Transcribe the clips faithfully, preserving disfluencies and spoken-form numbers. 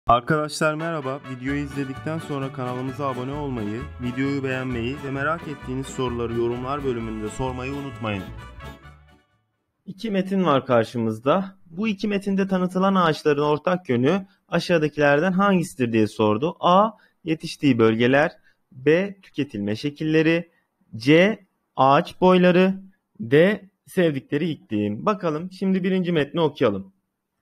Arkadaşlar merhaba. Videoyu izledikten sonra kanalımıza abone olmayı, videoyu beğenmeyi ve merak ettiğiniz soruları yorumlar bölümünde sormayı unutmayın. İki metin var karşımızda. Bu iki metinde tanıtılan ağaçların ortak yönü aşağıdakilerden hangisidir diye sordu. A. Yetiştiği bölgeler. B. Tüketilme şekilleri. C. Ağaç boyları. D. Sevdikleri iklim. Bakalım şimdi birinci metni okuyalım.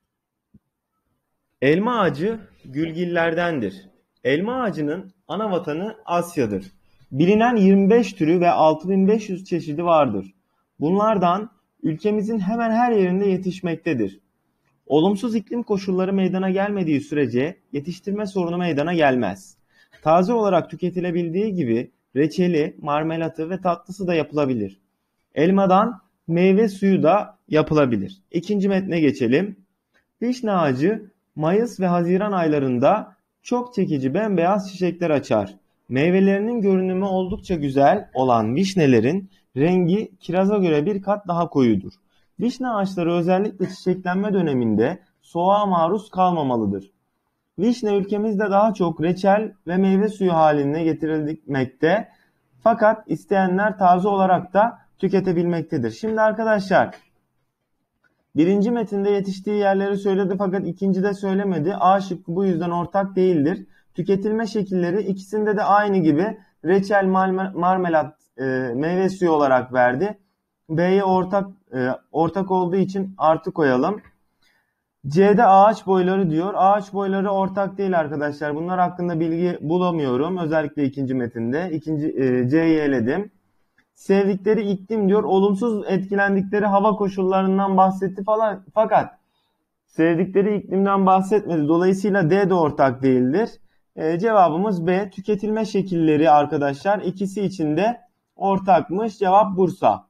Elma ağacı gülgillerdendir. Elma ağacının ana vatanı Asya'dır. Bilinen yirmi beş türü ve altı bin beş yüz çeşidi vardır. Bunlardan ülkemizin hemen her yerinde yetişmektedir. Olumsuz iklim koşulları meydana gelmediği sürece yetiştirme sorunu meydana gelmez. Taze olarak tüketilebildiği gibi reçeli, marmelatı ve tatlısı da yapılabilir. Elmadan meyve suyu da yapılabilir. İkinci metne geçelim. Vişne ağacı Mayıs ve Haziran aylarında çok çekici bembeyaz çiçekler açar. Meyvelerinin görünümü oldukça güzel olan vişnelerin rengi kiraza göre bir kat daha koyudur. Vişne ağaçları özellikle çiçeklenme döneminde soğuğa maruz kalmamalıdır. Vişne ülkemizde daha çok reçel ve meyve suyu haline getirilmekte, fakat isteyenler taze olarak da tüketebilmektedir. Şimdi arkadaşlar, birinci metinde yetiştiği yerleri söyledi fakat ikincide söylemedi. A şıkkı bu yüzden ortak değildir. Tüketilme şekilleri ikisinde de aynı gibi reçel, marmelat, e, meyve suyu olarak verdi. B'ye ortak e, ortak olduğu için artı koyalım. C'de ağaç boyları diyor. Ağaç boyları ortak değil arkadaşlar. Bunlar hakkında bilgi bulamıyorum. Özellikle ikinci metinde. İkinci, e, C'yi eledim. Sevdikleri iklim diyor. Olumsuz etkilendikleri hava koşullarından bahsetti falan. Fakat sevdikleri iklimden bahsetmedi. Dolayısıyla D de ortak değildir. E, cevabımız B. Tüketilme şekilleri arkadaşlar. İkisi için de ortakmış. Cevap Bursa.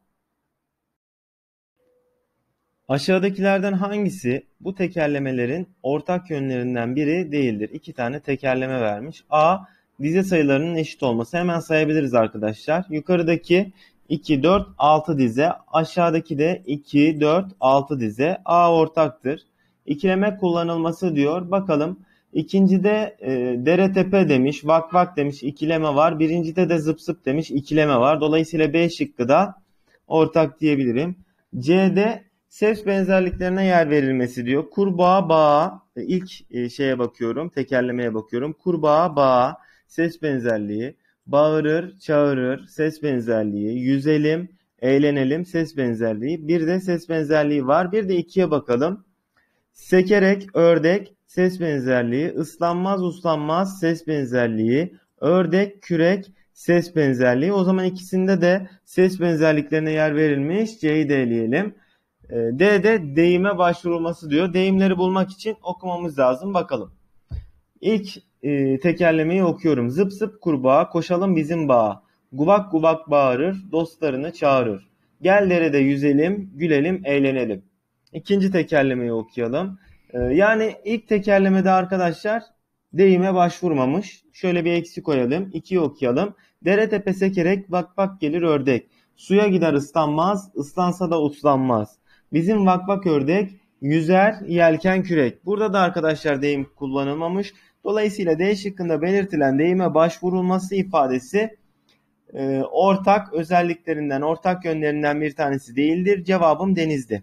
Aşağıdakilerden hangisi bu tekerlemelerin ortak yönlerinden biri değildir? İki tane tekerleme vermiş. A. Dize sayılarının eşit olması. Hemen sayabiliriz arkadaşlar. Yukarıdaki iki, dört, altı dize. Aşağıdaki de iki, dört, altı dize. A ortaktır. İkileme kullanılması diyor. Bakalım. İkincide e, dere tepe demiş. Vak vak demiş. İkileme var. Birincide de zıp zıp demiş. İkileme var. Dolayısıyla B şıkkı da ortak diyebilirim. C'de ses benzerliklerine yer verilmesi diyor. Kurbağa bağa. İlk şeye bakıyorum. Tekerlemeye bakıyorum. Kurbağa bağa. Ses benzerliği. Bağırır, çağırır. Ses benzerliği. Yüzelim, eğlenelim. Ses benzerliği. Bir de ses benzerliği var. Bir de ikiye bakalım. Sekerek, ördek. Ses benzerliği. Islanmaz, uslanmaz. Ses benzerliği. Ördek, kürek. Ses benzerliği. O zaman ikisinde de ses benzerliklerine yer verilmiş. C'yi de eleyelim. D'de deyime başvurulması diyor. Deyimleri bulmak için okumamız lazım. Bakalım. İlk e, tekerlemeyi okuyorum. Zıp zıp kurbağa, koşalım bizim bağa. Guvak guvak bağırır, dostlarını çağırır. Gel derede yüzelim, gülelim, eğlenelim. İkinci tekerlemeyi okuyalım. E, yani ilk tekerlemede arkadaşlar deyime başvurmamış. Şöyle bir eksi koyalım. İkiyi okuyalım. Dere tepe sekerek bak bak gelir ördek. Suya gider ıslanmaz, ıslansa da uslanmaz. Bizim vak vak ördek yüzer yelken kürek. Burada da arkadaşlar deyim kullanılmamış. Dolayısıyla D şıkkında belirtilen deyime başvurulması ifadesi e, ortak özelliklerinden, ortak yönlerinden bir tanesi değildir. Cevabım denizdi.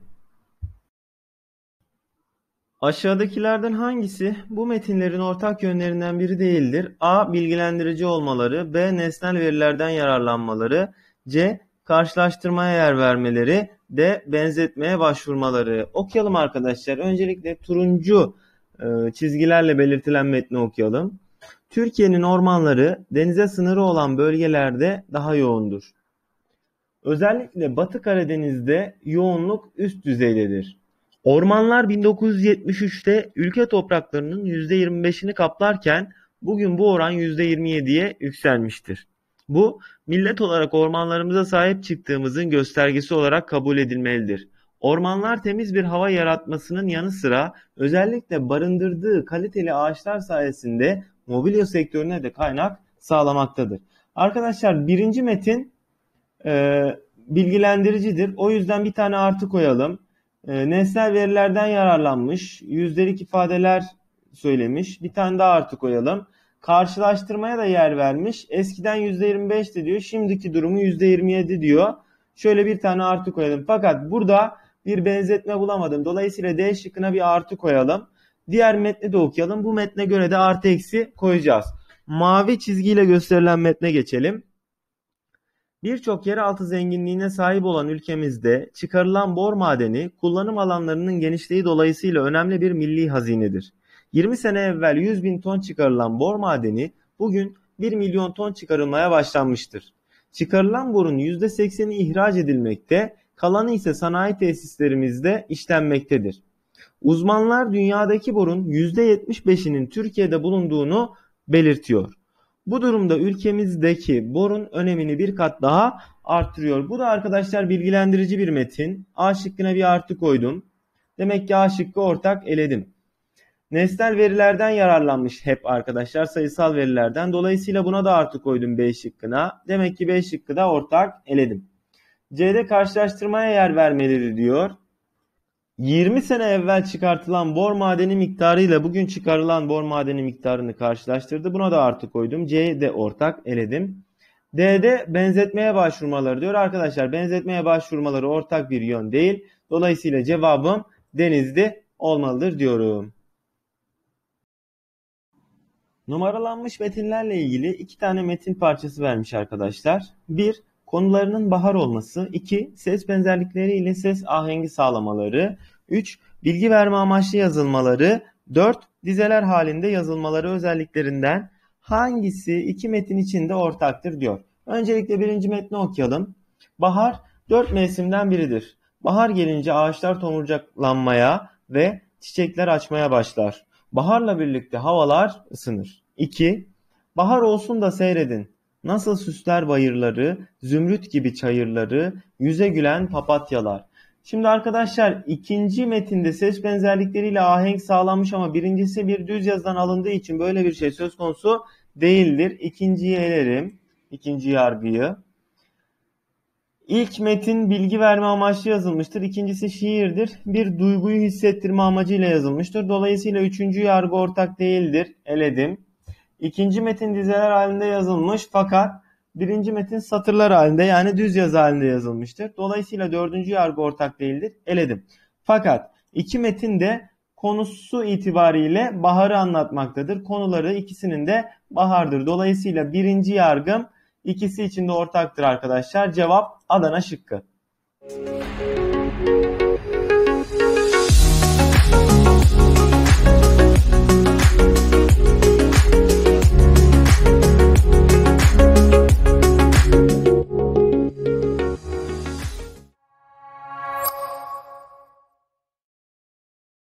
Aşağıdakilerden hangisi bu metinlerin ortak yönlerinden biri değildir? A. Bilgilendirici olmaları. B. Nesnel verilerden yararlanmaları. C. Karşılaştırmaya yer vermeleri. D. Benzetmeye başvurmaları. Okuyalım arkadaşlar. Öncelikle turuncu e, çizgilerle belirtilen metni okuyalım. Türkiye'nin ormanları denize sınırı olan bölgelerde daha yoğundur. Özellikle Batı Karadeniz'de yoğunluk üst düzeydedir. Ormanlar bin dokuz yüz yetmiş üçte ülke topraklarının yüzde yirmi beşini kaplarken bugün bu oran yüzde yirmi yediye yükselmiştir. Bu, millet olarak ormanlarımıza sahip çıktığımızın göstergesi olarak kabul edilmelidir. Ormanlar temiz bir hava yaratmasının yanı sıra özellikle barındırdığı kaliteli ağaçlar sayesinde mobilya sektörüne de kaynak sağlamaktadır. Arkadaşlar birinci metin e, bilgilendiricidir. O yüzden bir tane artı koyalım. E, nesnel verilerden yararlanmış, yüzdelik ifadeler söylemiş. Bir tane daha artı koyalım. Karşılaştırmaya da yer vermiş. Eskiden yüzde yirmi beşti diyor. Şimdiki durumu yüzde yirmi yedi diyor. Şöyle bir tane artı koyalım. Fakat burada bir benzetme bulamadım. Dolayısıyla D şıkkına bir artı koyalım. Diğer metni de okuyalım. Bu metne göre de artı eksi koyacağız. Mavi çizgiyle gösterilen metne geçelim. Birçok yeraltı zenginliğine sahip olan ülkemizde çıkarılan bor madeni kullanım alanlarının genişliği dolayısıyla önemli bir milli hazinedir. yirmi sene evvel yüz bin ton çıkarılan bor madeni bugün bir milyon ton çıkarılmaya başlanmıştır. Çıkarılan borun yüzde sekseni ihraç edilmekte, kalanı ise sanayi tesislerimizde işlenmektedir. Uzmanlar dünyadaki borun yüzde yetmiş beşinin Türkiye'de bulunduğunu belirtiyor. Bu durumda ülkemizdeki borun önemini bir kat daha arttırıyor. Bu da arkadaşlar bilgilendirici bir metin. A şıkkına bir artı koydum. Demek ki A şıkkı ortak eledim. Nesnel verilerden yararlanmış hep arkadaşlar, sayısal verilerden. Dolayısıyla buna da artı koydum B şıkkına. Demek ki B şıkkı da ortak eledim. C'de karşılaştırmaya yer vermeleri diyor. yirmi sene evvel çıkartılan bor madeni miktarı ile bugün çıkarılan bor madeni miktarını karşılaştırdı. Buna da artı koydum. C'de ortak eledim. D'de benzetmeye başvurmaları diyor. Arkadaşlar benzetmeye başvurmaları ortak bir yön değil. Dolayısıyla cevabım Denizli olmalıdır diyorum. Numaralanmış metinlerle ilgili iki tane metin parçası vermiş arkadaşlar. bir Konularının bahar olması. iki Ses benzerlikleri ile ses ahengi sağlamaları. üç Bilgi verme amaçlı yazılmaları. dört Dizeler halinde yazılmaları özelliklerinden hangisi iki metin içinde ortaktır diyor. Öncelikle birinci metni okuyalım. Bahar dört mevsimden biridir. Bahar gelince ağaçlar tomurcaklanmaya ve çiçekler açmaya başlar. Baharla birlikte havalar ısınır. iki Bahar olsun da seyredin. Nasıl süsler bayırları, zümrüt gibi çayırları, yüze gülen papatyalar. Şimdi arkadaşlar ikinci metinde ses benzerlikleriyle ahenk sağlanmış ama birincisi bir düz yazıdan alındığı için böyle bir şey söz konusu değildir. İkinciyi elerim. İkinci yargıyı. İlk metin bilgi verme amaçlı yazılmıştır. İkincisi şiirdir. Bir duyguyu hissettirme amacıyla yazılmıştır. Dolayısıyla üçüncü yargı ortak değildir. Eledim. İkinci metin dizeler halinde yazılmış fakat birinci metin satırlar halinde yani düz yazı halinde yazılmıştır. Dolayısıyla dördüncü yargı ortak değildir. Eledim. Fakat iki metin de konusu itibariyle baharı anlatmaktadır. Konuları ikisinin de bahardır. Dolayısıyla birinci yargım ikisi için de ortaktır arkadaşlar. Cevap Adana şıkkı.